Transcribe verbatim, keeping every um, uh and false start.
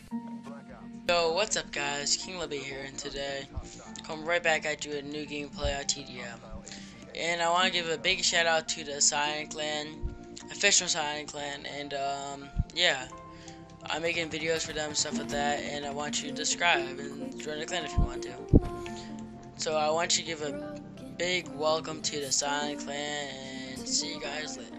So what's up guys, King Libby here, and today come right back at you with a new gameplay on T D M. And I want to give a big shout out to the Silent Clan, official Silent Clan, and um, yeah, I'm making videos for them, stuff like that, and I want you to subscribe and join the clan if you want to. So I want you to give a big welcome to the Silent Clan, and see you guys later.